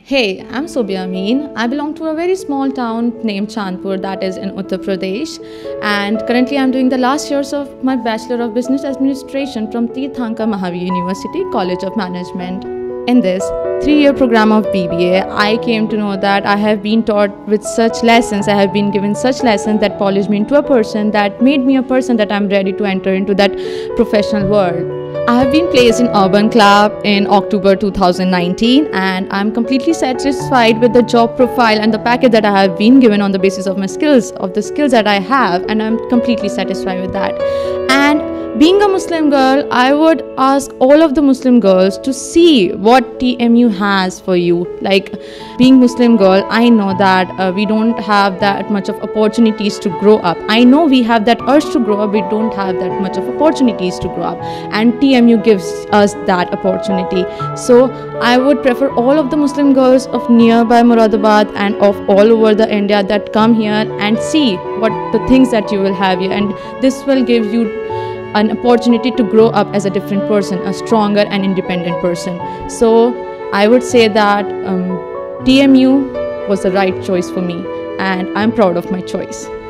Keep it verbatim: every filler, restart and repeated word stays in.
Hey, I'm Sobia Amin. I belong to a very small town named Chandpur that is in Uttar Pradesh, and currently I'm doing the last years of my Bachelor of Business Administration from Tirthankar Mahavir University College of Management. In this three-year program of B B A, I came to know that I have been taught with such lessons, I have been given such lessons that polished me into a person, that made me a person that I'm ready to enter into that professional world. I have been placed in Urban Club in October two thousand nineteen, and I'm completely satisfied with the job profile and the package that I have been given on the basis of my skills, of the skills that I have, and I'm completely satisfied with that. And being a Muslim girl, I would ask all of the Muslim girls to see what T M U has for you. Like, being Muslim girl, I know that uh, we don't have that much of opportunities to grow up. I know we have that urge to grow up, we don't have that much of opportunities to grow up, and T M U gives us that opportunity. So I would prefer all of the Muslim girls of nearby Moradabad and of all over the India that come here and see what the things that you will have here, and this will give you an opportunity to grow up as a different person, a stronger and independent person. So I would say that um, T M U was the right choice for me, and I'm proud of my choice.